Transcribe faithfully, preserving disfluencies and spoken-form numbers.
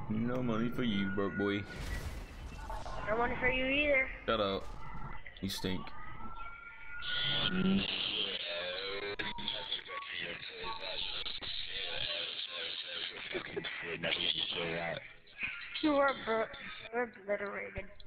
No money for you, broke boy. No money for you either. Shut up. You stink. You are, bro- you're obliterated.